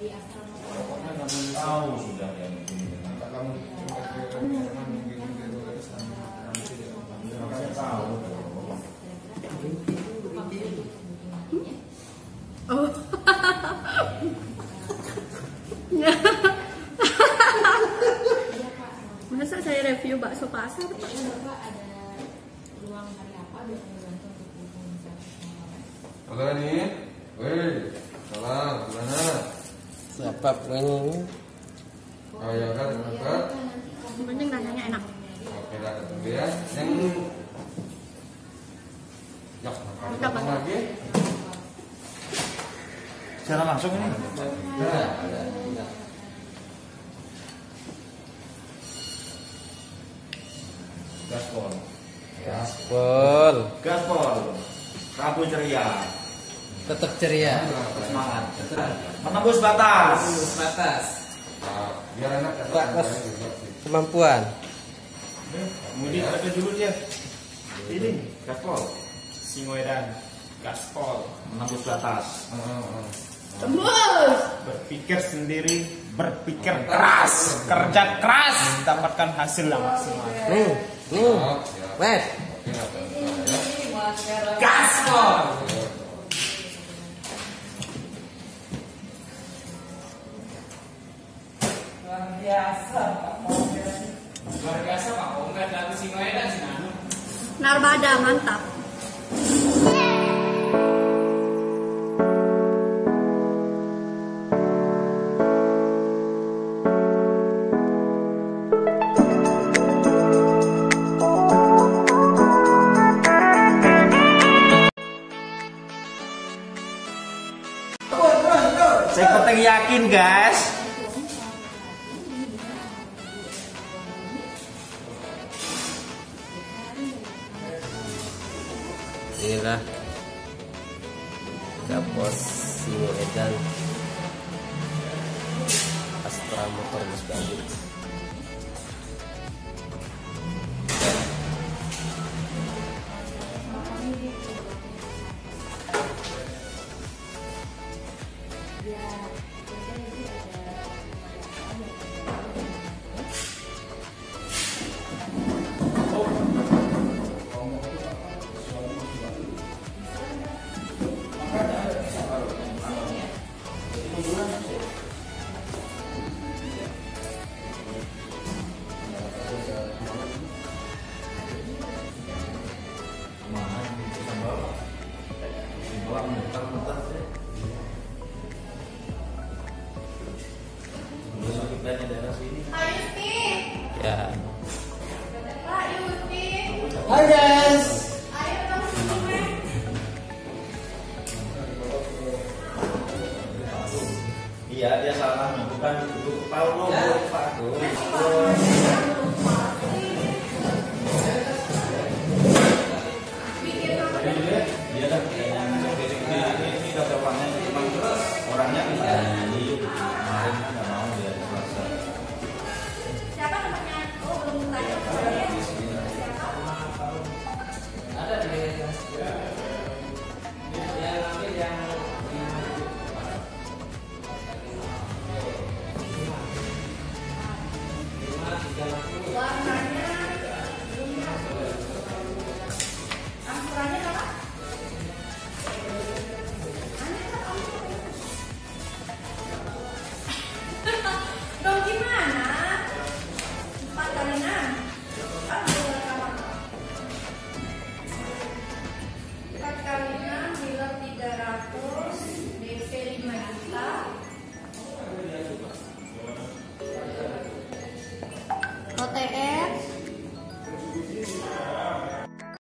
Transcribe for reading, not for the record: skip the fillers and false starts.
Tahu sudah yang ini. Kamu tahu. Oh. Masa saya review bakso pasar? Pak? Bapak ada ruang hari apa biar membantu untuk Halo nih. Wih, salam, gimana? Siapa ini? Oh ya kan, kan? Penting rasanya enak. Oke, dah tunggu ya. Yang Kapan lagi? Secara langsung ini. Ada. Gaspol. Gaspol. Gaspol. Rabu ceria. Tetap ceria. Semangat. Menembus batas. Menembus batas. Nah, biar enak kan? Batas. Kemampuan. Kemudian ada dulu dia. Ini gaspol. Singoedan. Gaspol. Menembus batas. Tembus. Berpikir sendiri, berpikir keras, kerja keras, dapatkan hasil yang maksimal. Wes. Gaspol. Luar biasa Pak Komber. Luar biasa Pak Komber dari Singoedan sih. Narbada mantap. Saya penting yakin guys. Inilah Kapos Singoedan Astra Motor Mas Bandung. Ya. Hai guys. Iya dia salah, bukan tahu dulu Pak. Dia kan ini kata orangnya memang orangnya bisa di kemarin nggak mau dia selesai. Siapa namanya? Oh, belum tanya. Ada di yang ambil yang Warnanya angsurannya apa? Dong gimana? 4 kali 6.